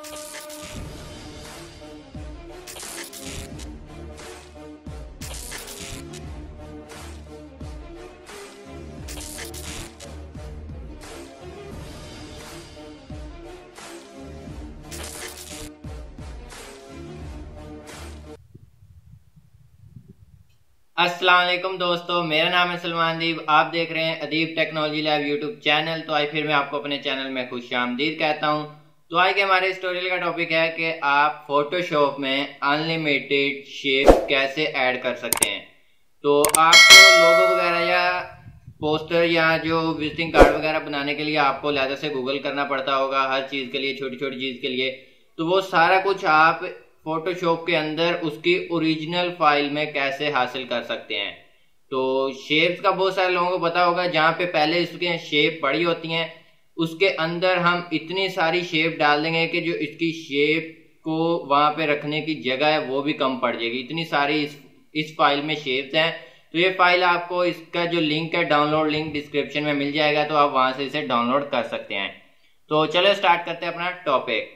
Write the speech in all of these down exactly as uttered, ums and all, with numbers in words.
अस्सलाम वालेकुम दोस्तों, मेरा नाम है सलमान दीप। आप देख रहे हैं Adeeb technology lab YouTube channel. तो आज फिर मैं आपको अपने चैनल में खुशामदीद कहता हूं। तो आज के हमारे इस ट्यूटोरियल का टॉपिक है कि आप फोटोशॉप में अनलिमिटेड शेप कैसे ऐड कर सकते हैं। तो आपको लोगो वगैरह या पोस्टर या जो विजिटिंग कार्ड वगैरह बनाने के लिए आपको अलग से गूगल करना पड़ता होगा हर चीज़ के लिए, छोटी छोटी चीज़ के लिए। तो वो सारा कुछ आप फोटोशॉप के अंदर उसकी ओरिजिनल फाइल में कैसे हासिल कर सकते हैं। तो शेप्स का बहुत सारे लोगों को पता होगा, जहाँ पे पहले इसके शेप पड़ी होती हैं उसके अंदर हम इतनी सारी शेप डाल देंगे कि जो इसकी शेप को वहां पे रखने की जगह है वो भी कम पड़ जाएगी। इतनी सारी इस, इस फाइल में शेप्स हैं। तो ये फाइल आपको, इसका जो लिंक है डाउनलोड लिंक डिस्क्रिप्शन में मिल जाएगा, तो आप वहां से इसे डाउनलोड कर सकते हैं। तो चलो स्टार्ट करते हैं अपना टॉपिक।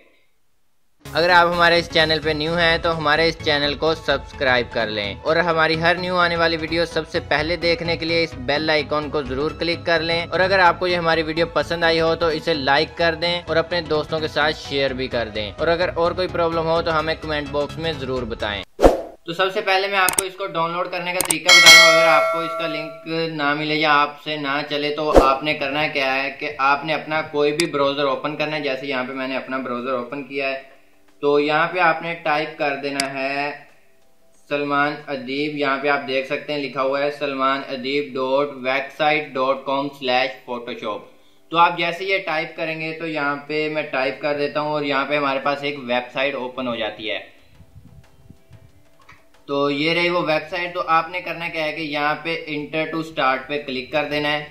अगर आप हमारे इस चैनल पे न्यू हैं तो हमारे इस चैनल को सब्सक्राइब कर लें और हमारी हर न्यू आने वाली वीडियो सबसे पहले देखने के लिए इस बेल आइकॉन को जरूर क्लिक कर लें। और अगर आपको ये हमारी वीडियो पसंद आई हो तो इसे लाइक कर दें और अपने दोस्तों के साथ शेयर भी कर दें। और अगर और कोई प्रॉब्लम हो तो हमें कमेंट बॉक्स में जरूर बताएं। तो सबसे पहले मैं आपको इसको डाउनलोड करने का तरीका बता दूं। अगर आपको इसका लिंक ना मिले या आपसे ना चले तो आपने करना क्या है कि आपने अपना कोई भी ब्राउजर ओपन करना है। जैसे यहाँ पे मैंने अपना ब्राउजर ओपन किया है, तो यहाँ पे आपने टाइप कर देना है सलमान अदीब। यहाँ पे आप देख सकते हैं लिखा हुआ है Salman Adeeb dot website dot com slash Photoshop. तो आप जैसे ये टाइप करेंगे तो यहाँ पे मैं टाइप कर देता हूँ और यहाँ पे हमारे पास एक वेबसाइट ओपन हो जाती है। तो ये रही वो वेबसाइट। तो आपने करना क्या है कि यहाँ पे इंटर टू स्टार्ट पे क्लिक कर देना है।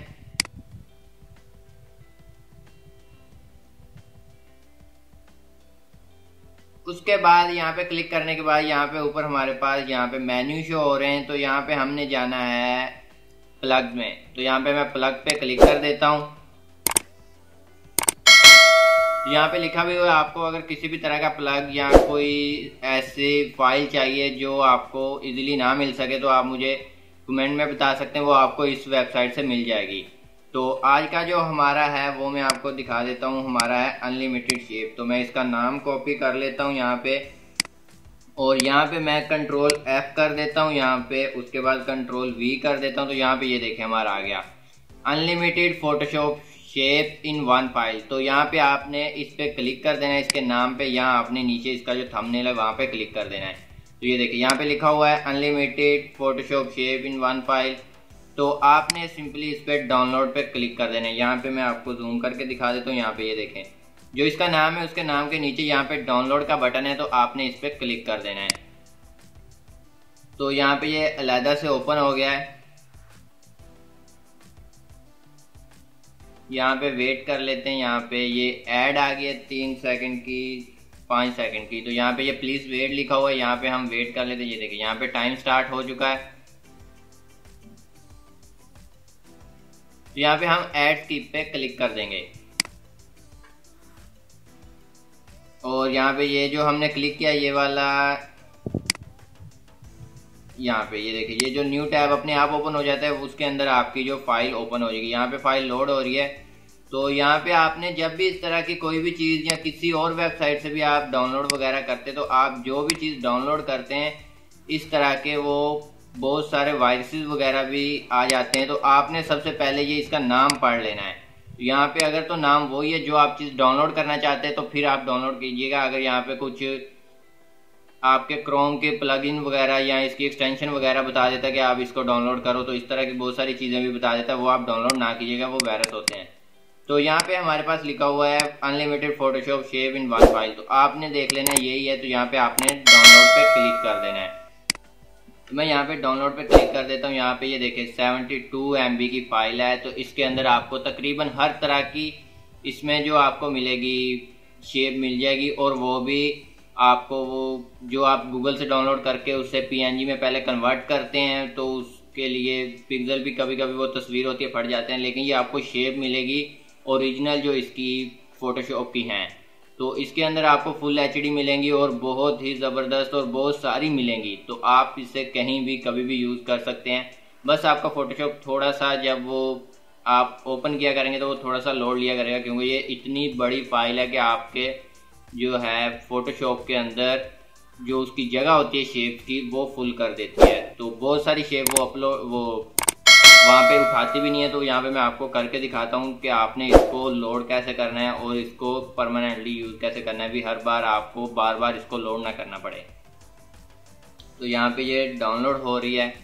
उसके बाद यहाँ पे क्लिक करने के बाद यहाँ पे ऊपर हमारे पास यहाँ पे मेन्यू शो हो रहे हैं। तो यहाँ पे हमने जाना है प्लग में। तो यहाँ पे मैं प्लग पे क्लिक कर देता हूँ। यहाँ पे लिखा भी हुआ है आपको अगर किसी भी तरह का प्लग या कोई ऐसी फाइल चाहिए जो आपको इजीली ना मिल सके तो आप मुझे कमेंट में बता सकते हैं, वो आपको इस वेबसाइट से मिल जाएगी। तो आज का जो हमारा है वो मैं आपको दिखा देता हूँ। हमारा है अनलिमिटेड शेप। तो मैं इसका नाम कॉपी कर लेता हूँ यहाँ पे और यहाँ पे मैं कंट्रोल एफ कर देता हूँ यहाँ पे। उसके बाद कंट्रोल वी कर देता हूँ। तो यहाँ पे ये देखें हमारा आ गया unlimited Photoshop shape in one file. तो यहाँ पे आपने इस पे क्लिक कर देना है, इसके नाम पे। यहाँ आपने नीचे इसका जो थंबनेल है वहाँ पे क्लिक कर देना है। तो ये देखिए यहाँ पे लिखा हुआ है unlimited Photoshop shape in one file. तो आपने सिंपली इस पे डाउनलोड पे क्लिक कर देना है। यहाँ पे मैं आपको जूम करके दिखा देता हूँ। यहाँ पे ये देखें जो इसका नाम है उसके नाम के नीचे यहाँ पे डाउनलोड का बटन है, तो आपने इस पे क्लिक कर देना है। तो यहाँ पे ये अलहदा से ओपन हो गया है। यहाँ पे वेट कर लेते हैं। यहाँ पे ये ऐड आ गई है तीन सेकंड की, पाँच सेकंड की। तो यहाँ पे ये प्लीज वेट लिखा हुआ है, यहाँ पे हम वेट कर लेते हैं। ये देखिए यहाँ पे टाइम स्टार्ट हो चुका है। तो यहाँ पे हम ऐड स्किप पे क्लिक कर देंगे और यहाँ पे ये जो हमने क्लिक किया ये वाला, यहाँ पे ये देखिए ये जो न्यू टैब अपने आप ओपन हो जाता है उसके अंदर आपकी जो फाइल ओपन हो जाएगी। यहाँ पे फाइल लोड हो रही है। तो यहाँ पे आपने जब भी इस तरह की कोई भी चीज़ या किसी और वेबसाइट से भी आप डाउनलोड वगैरह करते तो आप जो भी चीज़ डाउनलोड करते हैं इस तरह के वो बहुत सारे वायरसेस वगैरह भी आ जाते हैं। तो आपने सबसे पहले ये इसका नाम पढ़ लेना है। तो यहाँ पे अगर तो नाम वही है जो आप चीज़ डाउनलोड करना चाहते हैं तो फिर आप डाउनलोड कीजिएगा। अगर यहाँ पे कुछ आपके क्रोम के प्लगइन वगैरह या इसकी एक्सटेंशन वगैरह बता देता है कि आप इसको डाउनलोड करो, तो इस तरह की बहुत सारी चीज़ें भी बता देता है, वो आप डाउनलोड ना कीजिएगा, वो वायरस होते हैं। तो यहाँ पे हमारे पास लिखा हुआ है unlimited Photoshop shape in one file. तो आपने देख लेना यही है। तो यहाँ पे आपने डाउनलोड पे क्लिक कर देना है। तो मैं यहाँ पे डाउनलोड पे क्लिक कर देता हूँ। यहाँ पे ये देखिए सेवेंटी टू एम बी की फाइल है। तो इसके अंदर आपको तकरीबन हर तरह की इसमें जो आपको मिलेगी शेप मिल जाएगी। और वो भी आपको वो जो आप गूगल से डाउनलोड करके उससे पीएनजी में पहले कन्वर्ट करते हैं तो उसके लिए पिक्सल भी कभी कभी वो तस्वीर होती है फट जाते हैं, लेकिन ये आपको शेप मिलेगी ओरिजिनल जो इसकी फोटोशॉप की हैं। तो इसके अंदर आपको फुल एच डी मिलेंगी और बहुत ही ज़बरदस्त और बहुत सारी मिलेंगी। तो आप इसे कहीं भी कभी भी यूज़ कर सकते हैं। बस आपका फ़ोटोशॉप थोड़ा सा जब वो आप ओपन किया करेंगे तो वो थोड़ा सा लोड लिया करेगा, क्योंकि ये इतनी बड़ी फाइल है कि आपके जो है फ़ोटोशॉप के अंदर जो उसकी जगह होती है शेप की वो फुल कर देती है। तो बहुत सारी शेप वो अपलोड वो वहाँ पे उठाती भी नहीं है। तो यहाँ पे मैं आपको करके दिखाता हूँ कि आपने इसको लोड कैसे करना है और इसको परमानेंटली यूज़ कैसे करना है, भी हर बार आपको बार बार इसको लोड ना करना पड़े। तो यहाँ पे ये डाउनलोड हो रही है।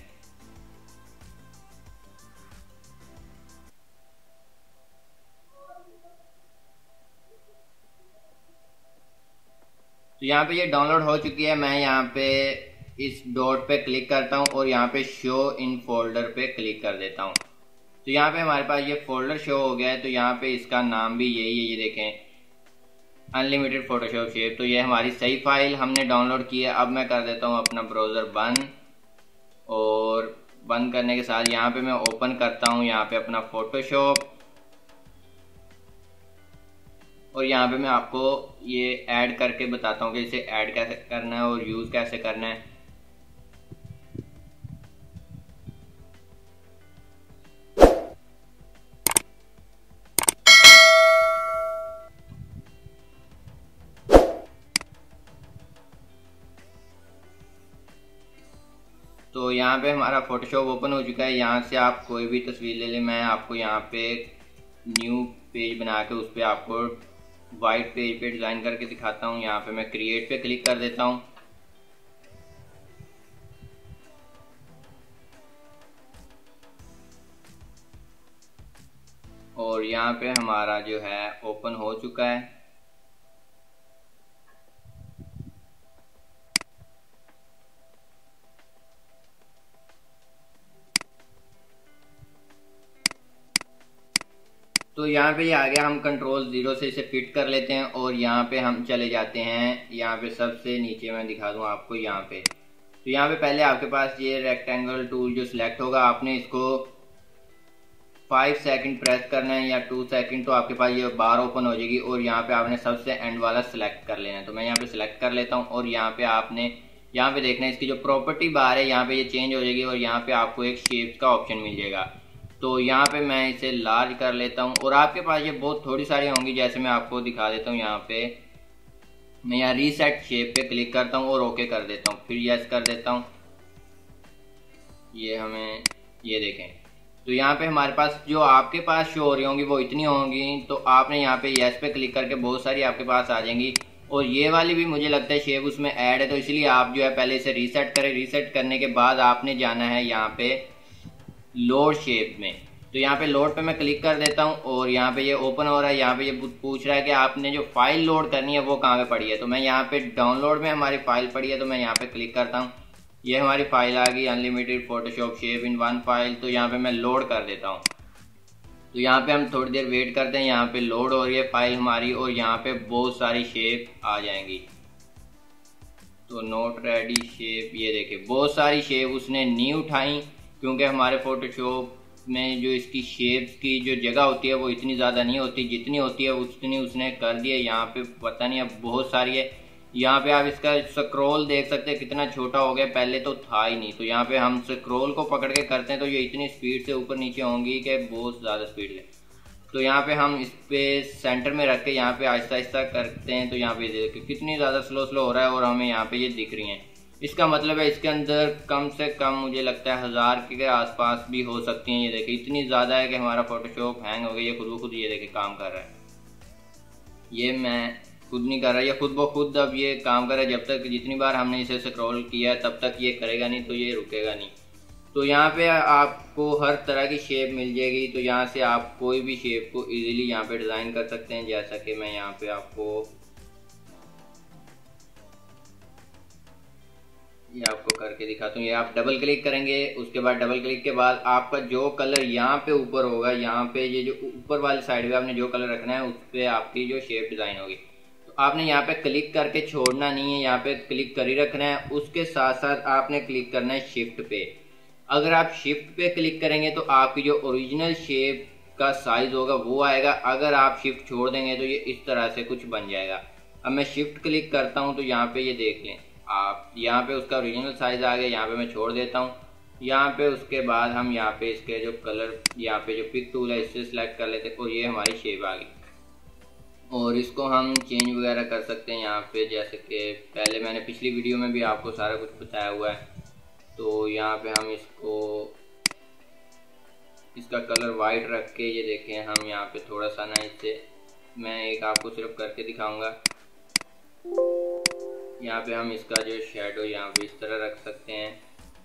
तो यहाँ पे ये डाउनलोड हो चुकी है। मैं यहाँ पे इस डॉट पे क्लिक करता हूँ और यहाँ पे शो इन फोल्डर पे क्लिक कर देता हूँ। तो यहाँ पे हमारे पास ये फोल्डर शो हो गया है। तो यहाँ पे इसका नाम भी यही है, ये देखें, अनलिमिटेड फोटोशॉप शेप। तो ये हमारी सही फाइल हमने डाउनलोड की है। अब मैं कर देता हूँ अपना ब्राउज़र बंद, और बंद करने के साथ यहाँ पे मैं ओपन करता हूँ यहाँ पे अपना फोटोशॉप, और यहाँ पे मैं आपको ये ऐड करके बताता हूँ कि इसे ऐड कैसे करना है और यूज़ कैसे करना है। तो यहाँ पे हमारा फोटोशॉप ओपन हो चुका है। यहाँ से आप कोई भी तस्वीर ले लें। मैं आपको यहाँ पे न्यू पेज बना के उस पर आपको वाइट पेज पे डिज़ाइन करके दिखाता हूँ। यहाँ पे मैं क्रिएट पे क्लिक कर देता हूँ। और यहाँ पे हमारा जो है ओपन हो चुका है। तो यहाँ पे ये आ गया। हम कंट्रोल ज़ीरो से इसे फिट कर लेते हैं और यहाँ पे हम चले जाते हैं। यहाँ पे सबसे नीचे मैं दिखा दूँ आपको यहाँ पे। तो यहाँ पे पहले आपके पास ये रेक्टेंगल टूल जो सिलेक्ट होगा, आपने इसको फाइव सेकंड प्रेस करना है या टू सेकंड, तो आपके पास ये बार ओपन हो जाएगी। और यहाँ पे आपने सबसे एंड वाला सिलेक्ट कर लेना है। तो मैं यहाँ पे सिलेक्ट कर लेता हूँ और यहाँ पे आपने यहाँ पे देखना है इसकी जो प्रॉपर्टी बार है यहाँ पे ये चेंज हो जाएगी और यहाँ पे आपको एक शेप का ऑप्शन मिल जाएगा। तो यहाँ पे मैं इसे लार्ज कर लेता हूँ और आपके पास ये बहुत थोड़ी सारी होंगी, जैसे मैं आपको दिखा देता हूँ। यहाँ पे मैं यहाँ रीसेट शेप पे क्लिक करता हूँ और ओके कर देता हूँ, फिर यस कर देता हूँ। ये हमें ये देखें, तो यहाँ पे हमारे पास जो आपके पास शो हो रही होंगी वो इतनी होंगी। तो आपने यहाँ पे यस पे क्लिक करके बहुत सारी आपके पास आ जाएंगी। और ये वाली भी मुझे लगता है शेप उसमें ऐड है, तो इसलिए आप जो है पहले इसे रीसेट करें। रीसेट करने के बाद आपने जाना है यहाँ पे लोड शेप में। तो यहाँ पे लोड पे मैं क्लिक कर देता हूँ और यहाँ पे ये ओपन हो रहा है। यहाँ पे ये पूछ रहा है कि आपने जो फाइल लोड करनी है वो कहाँ पे पड़ी है। तो मैं यहाँ पे डाउनलोड में हमारी फाइल पड़ी है, तो मैं यहाँ पे क्लिक करता हूँ। ये हमारी फाइल आ गई, unlimited Photoshop shape in one file. तो यहाँ पे मैं लोड कर देता हूँ। तो यहाँ पे हम थोड़ी देर वेट करते हैं। यहाँ पे लोड हो रही है फाइल हमारी और यहाँ पे बहुत सारी शेप आ जाएंगी। तो नोट रेडी शेप, ये देखिए बहुत सारी शेप उसने नहीं उठाई, क्योंकि हमारे फोटोशॉप में जो इसकी शेप्स की जो जगह होती है वो इतनी ज़्यादा नहीं होती, जितनी होती है उतनी उसने कर दी है। यहाँ पे पता नहीं अब बहुत सारी है। यहाँ पे आप इसका स्क्रॉल देख सकते हैं कितना छोटा हो गया, पहले तो था ही नहीं। तो यहाँ पे हम स्क्रॉल को पकड़ के करते हैं तो ये इतनी स्पीड से ऊपर नीचे होंगी कि बहुत ज़्यादा स्पीड है। तो यहाँ पे हम इस पे सेंटर में रख के यहाँ पे आहिस्ता आहिस्ता करते हैं। तो यहाँ पे देखिए कितनी ज़्यादा स्लो स्लो हो रहा है और हमें यहाँ पे ये दिख रही हैं। इसका मतलब है इसके अंदर कम से कम मुझे लगता है हज़ार के आसपास भी हो सकती हैं। ये देखिए इतनी ज़्यादा है कि हमारा फोटोशॉप हैंग हो गया। ये खुद ब खुद ये देखिए काम कर रहा है। ये मैं खुद नहीं कर रहा, ये खुद ब खुद अब ये काम कर रहा है। जब तक जितनी बार हमने इसे स्क्रॉल किया तब तक ये करेगा नहीं, तो ये रुकेगा नहीं। तो यहाँ पे आपको हर तरह की शेप मिल जाएगी। तो यहाँ से आप कोई भी शेप को इजीली यहाँ पे डिज़ाइन कर सकते हैं। जैसा कि मैं यहाँ पे आपको ये आपको करके दिखाता हूँ। ये आप डबल क्लिक करेंगे, उसके बाद डबल क्लिक के बाद आपका जो कलर यहाँ पे ऊपर होगा, यहाँ पे ये जो ऊपर वाली साइड पे आपने जो कलर रखना है उस पर आपकी जो शेप डिज़ाइन होगी। तो आपने यहाँ पे क्लिक करके छोड़ना नहीं है, यहाँ पे क्लिक कर ही रखना है। उसके साथ साथ आपने क्लिक करना है शिफ्ट पे। अगर आप शिफ्ट पे क्लिक करेंगे तो आपकी जो ओरिजिनल शेप का साइज होगा वो आएगा। अगर आप शिफ्ट छोड़ देंगे तो ये इस तरह से कुछ बन जाएगा। अब मैं शिफ्ट क्लिक करता हूँ तो यहाँ पे ये देख लें आप, यहाँ पे उसका ओरिजिनल साइज़ आ गया। यहाँ पे मैं छोड़ देता हूँ। यहाँ पे उसके बाद हम यहाँ पे इसके जो कलर, यहाँ पे जो पिक टूल है इससे सिलेक्ट कर लेते हैं और ये हमारी शेप आ गई। और इसको हम चेंज वगैरह कर सकते हैं यहाँ पे, जैसे कि पहले मैंने पिछली वीडियो में भी आपको सारा कुछ बताया हुआ है। तो यहाँ पे हम इसको, इसका कलर वाइट रख के ये देखें हम यहाँ पे थोड़ा सा ना, इससे मैं एक आपको सिर्फ करके दिखाऊंगा। यहाँ पे हम इसका जो शेडो यहाँ पे इस तरह रख सकते हैं।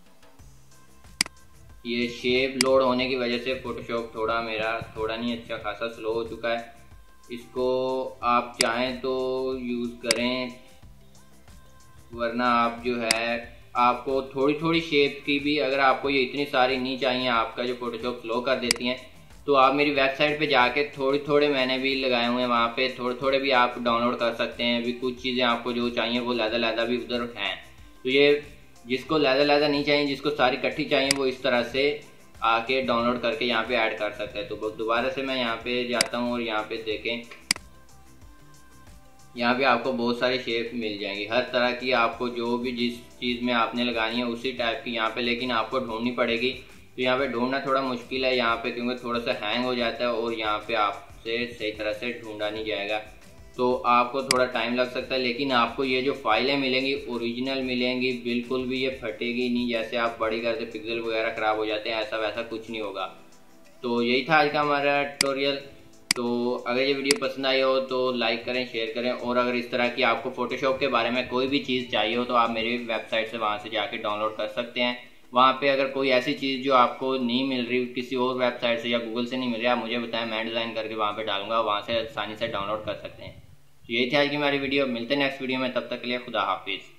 ये शेप लोड होने की वजह से फोटोशॉप थोड़ा मेरा थोड़ा नहीं अच्छा खासा स्लो हो चुका है। इसको आप चाहें तो यूज़ करें, वरना आप जो है आपको थोड़ी थोड़ी शेप की भी, अगर आपको ये इतनी सारी नहीं चाहिए, आपका जो फोटोशॉप स्लो कर देती हैं, तो आप मेरी वेबसाइट पे जाके थोड़ी थोड़े मैंने भी लगाए हुए हैं, वहाँ पे थोड़े थोड़े भी आप डाउनलोड कर सकते हैं। भी कुछ चीज़ें आपको जो चाहिए वो लहदा लहदा भी उधर हैं। तो ये जिसको लहदा लहदा नहीं चाहिए, जिसको सारी इकट्ठी चाहिए, वो इस तरह से आके डाउनलोड करके यहाँ पे ऐड कर सकते हैं। तो दोबारा से मैं यहाँ पे जाता हूँ और यहाँ पे देखें, यहाँ पे आपको बहुत सारी शेप मिल जाएंगी हर तरह की। आपको जो भी जिस चीज़ में आपने लगानी है उसी टाइप की यहाँ पे, लेकिन आपको ढूंढनी पड़ेगी। तो यहाँ पे ढूंढना थोड़ा मुश्किल है यहाँ पे, क्योंकि थोड़ा सा हैंग हो जाता है और यहाँ पे आपसे सही तरह से ढूंढा नहीं जाएगा। तो आपको थोड़ा टाइम लग सकता है, लेकिन आपको ये जो फाइलें मिलेंगी ओरिजिनल मिलेंगी, बिल्कुल भी ये फटेगी नहीं। जैसे आप बड़ी करते पिक्सल वगैरह ख़राब हो जाते हैं, ऐसा वैसा कुछ नहीं होगा। तो यही था आज का हमारा ट्यूटोरियल। तो अगर ये वीडियो पसंद आई हो तो लाइक करें, शेयर करें, और अगर इस तरह की आपको फोटोशॉप के बारे में कोई भी चीज़ चाहिए हो तो आप मेरी वेबसाइट से वहाँ से जाके डाउनलोड कर सकते हैं। वहाँ पे अगर कोई ऐसी चीज़ जो आपको नहीं मिल रही किसी और वेबसाइट से या गूगल से नहीं मिल रही, आप मुझे बताएं, मैं डिज़ाइन करके वहाँ पे डालूंगा, वहाँ से आसानी से डाउनलोड कर सकते हैं। तो यही थी आज की हमारी वीडियो। मिलते हैं नेक्स्ट वीडियो में, तब तक के लिए खुदा हाफिज़।